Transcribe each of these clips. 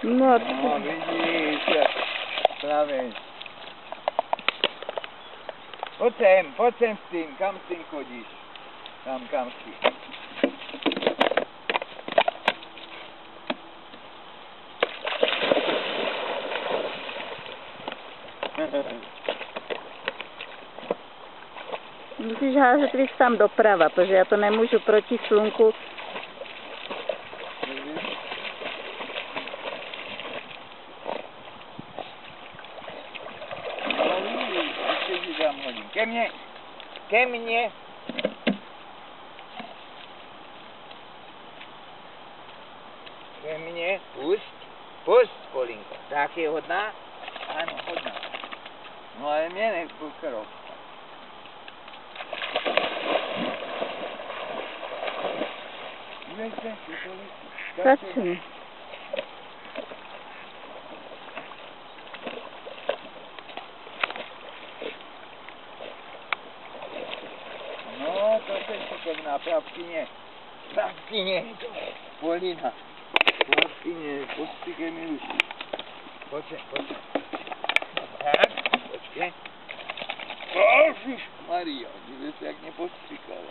No, No, vidíš, jak plavíš. Pojď sem s tím, kam s tím chodíš? Kam chci. musíš házet víc tam doprava, protože já to nemůžu proti slunku. No vidíš, ještě ti dám hodin. Ke mně. Ke mně, pust, Polinko. Tak je hodná? Ano, hodná. No ale mě nepokrov. Začni. No, to se šikovná, pravkyně, Polina, pravkyně, postříkej mi ruku. Pojď sem. Tak, počkej. Ježišmarja, dívej se, jak mě postříkala.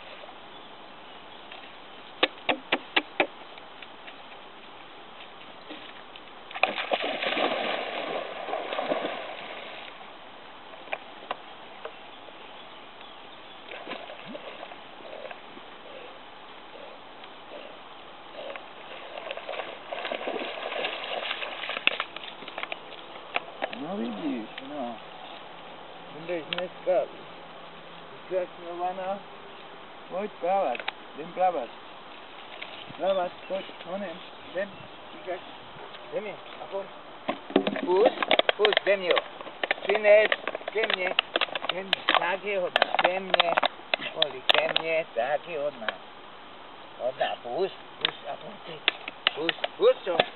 No vidíš, no. Jdeš dneska vykrasňovaná. Pojď plavat, jdem plavat. Pojď, honem, jdem, říkáš. Jdem je, a pojď. Pust, jdem jo. Přines, ke mně, tak je hodná, ke mně. Poli, ke mně, tak je hodná. Hodná, pust, a pojď ty. Pust jo.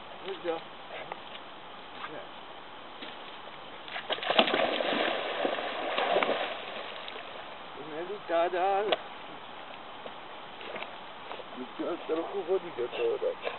Nelítá dál. Bych chtěl trochu vody do toho dát.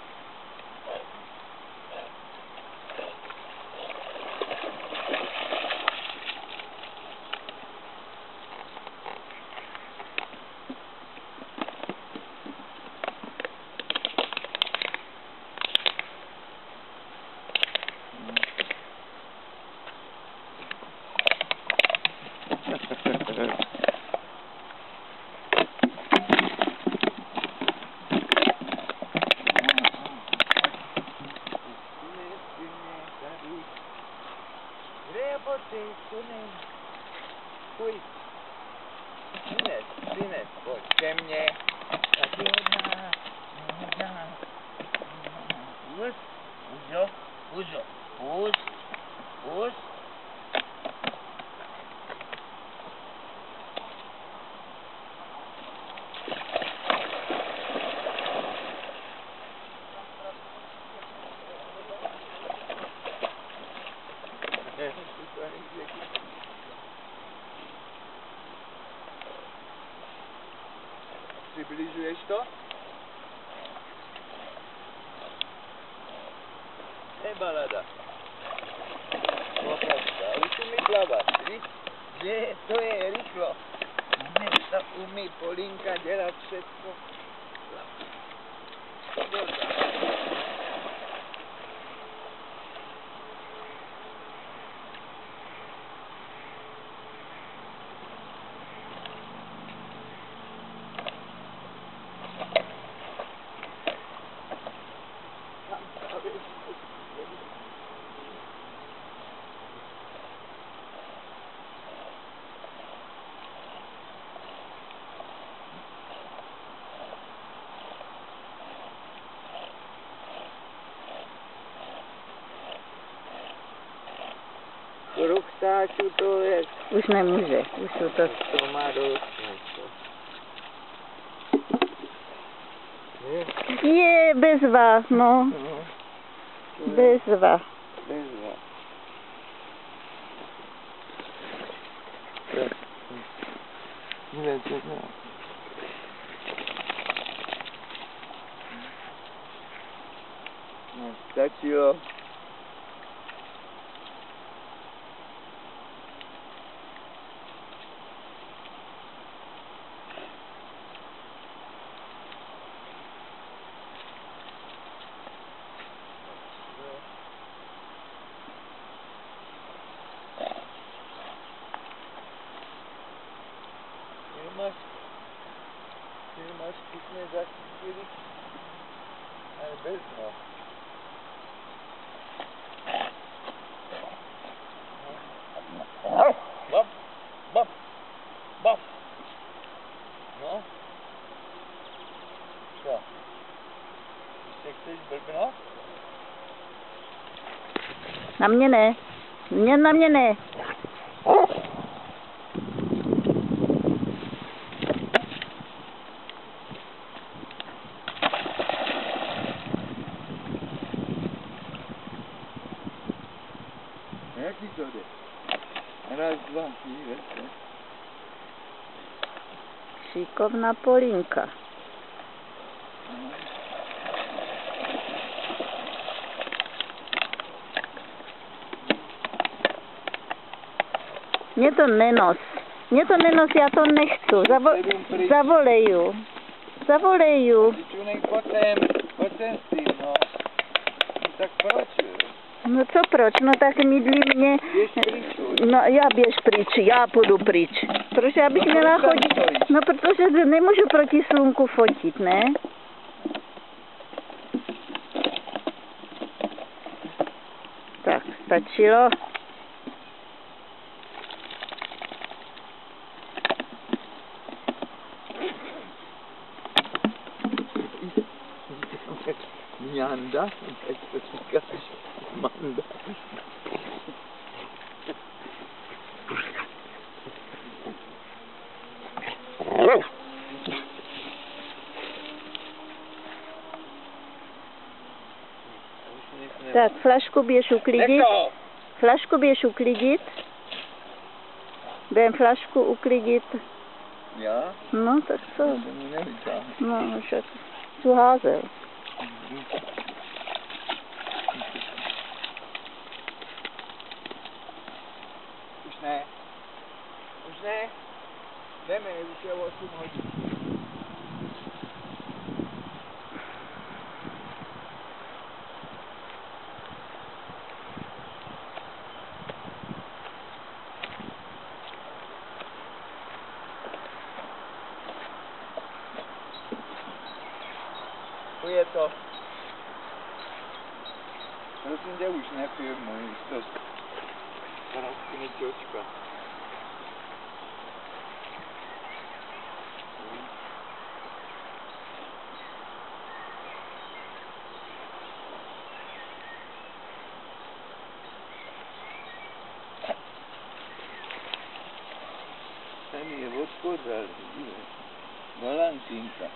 Pojď. Přines, pojď ke mně. Taky hodná. Pust. Přibližuješ to? Je balada. Už umí plavat, víš? Že to je rychlo. Dneska umí Polinka dělat všechno. Kruh stáčů to je... Už nemůže, už jsou to... To má dost. Je bezva, no. Bezva. No No, stačilo. Ty máš pěkně zachytili, ale bez no. Bop, bop, bop. No. Co? Ještě chceš blbnout? Na mě ne. Na mě ne. Jak ti to jde? Raz, dva, tři, Šikovná Polinka. Mě to nenos, já to nechci. Zavoleju. Čunek, pojď sem s tím, no. Tak proč? No co proč? No tak mydlí mě. Běž pryč. No běž pryč, já půjdu pryč. Proč já bych měla chodit? No protože nemůžu proti slunku fotit, ne? Tak, stačilo. Mňanda, tak to říkáš, Manda. Tak, flašku běž uklidit. Flašku běž uklidit. Budem flašku uklidit. Já? No, tak co? To mi nevytáhne. No, však tu házel. Už ne. Už ne. Jdeme, už je 8 hodin. To je to. Prosím tě, už nefilmuj, už to praskne čočka. Ten je odkodal, Valentínka.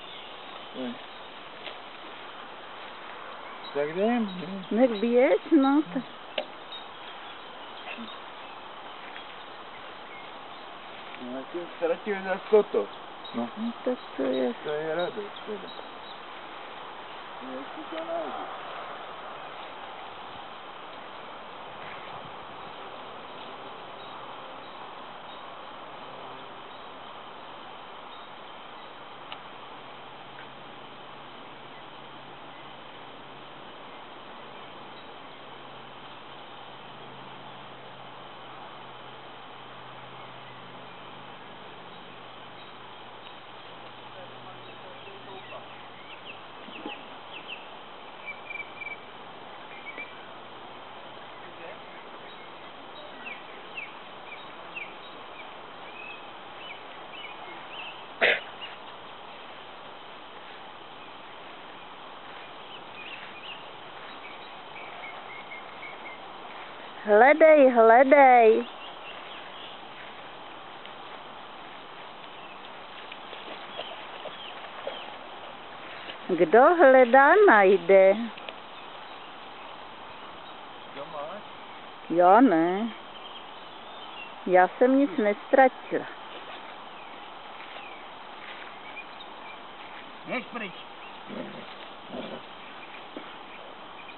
Tak jdem. Nech běž, no. No, jsem ztratil zase toto. No. Tak to je. To je radost teda. Jak si to najdu. Hledej. Kdo hledá, najde. Co máš? Já ne. Já jsem nic nestratila. Běž pryč.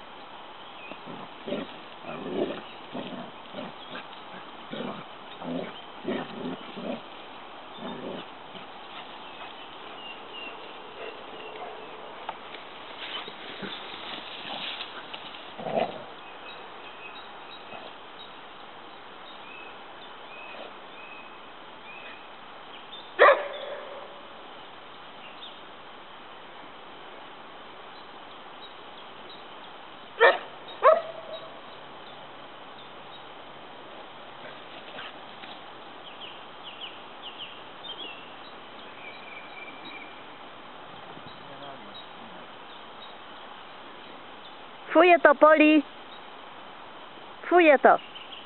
Fuje to, Poli. Fuje to.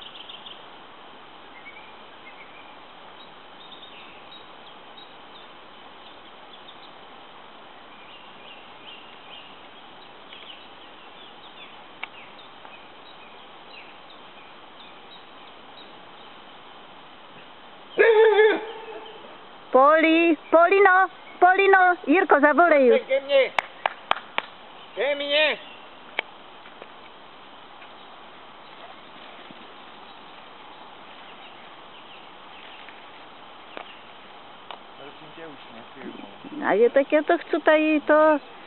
Poli, Polino, Polino, Jirko, zavolej ju. Ke mně. Ke mně. Prosím tě, už nefilmuj. A je tak já to chci tady to